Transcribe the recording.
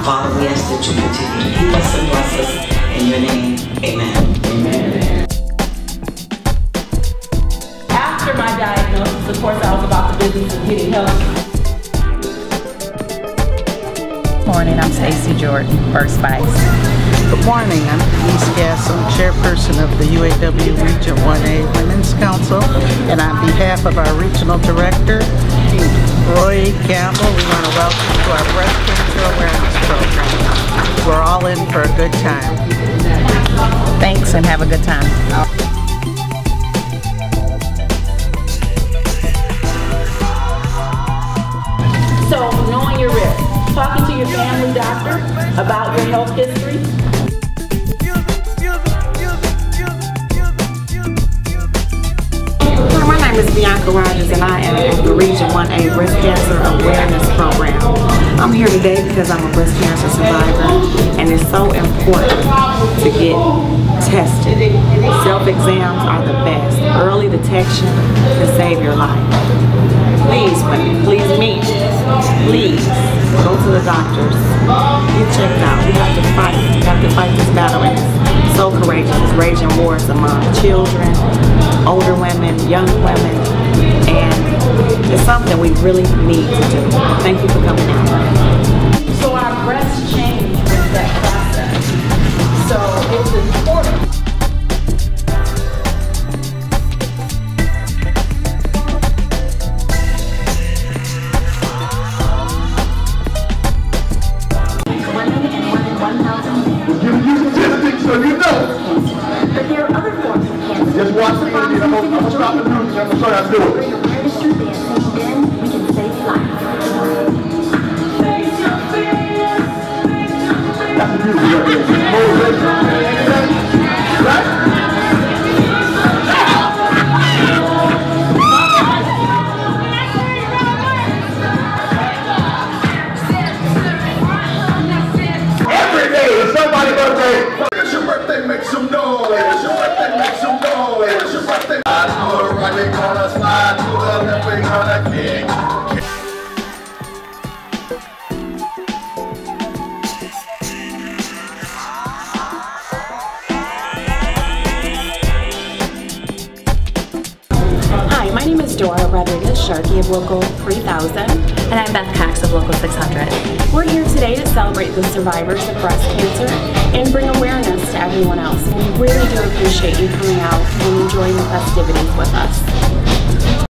Father, we ask that you continue to keep us and bless us. In your name, amen. Amen. After my diagnosis, of course, I was about the business of getting help. Good morning, I'm Stacey Jordan, First Vice. Good morning, I'm Denise Gasson, Chairperson of the UAW Region 1A Women's Council, and on behalf of our Regional Director, Roy Campbell, we want to welcome you to our Breast Cancer Awareness Program. We're all in for a good time. Thanks and have a good time. So, knowing your risk, talking to your family doctor about your health history. My name is Bianca Rogers and I am of the Region 1A Breast Cancer Awareness Program. I'm here today because I'm a breast cancer survivor and it's so important to get tested. Self-exams are the best. Early detection can save your life. Please, women, please me, please go to the doctors, get checked out. We have to fight. We have to fight this battle, and it's so courageous. It's raging wars among children, older women, young women, and it's something we really need to do. Thank you for coming out. So our breasts change with that process. So it's important. So you know. But there are other forms of cancer. Just watch me and I'm going to stop the news and I'm going to show you how to do it. Bring awareness to this, and then we can save lives. That's the beauty of it. Motivation. Right? Every day is somebody's birthday. It's your birthday, make some noise. It's your birthday, make some noise. It's your birthday. Slide to the right, we're gonna slide to the left, we're gonna kick. Hi, my name is Dora Rodriguez-Sharkey of Local 3000. And I'm Beth Cox of Local 600. We're here today to celebrate the survivors of breast cancer and bring awareness to everyone else. We really do appreciate you coming out and enjoying the festivities with us.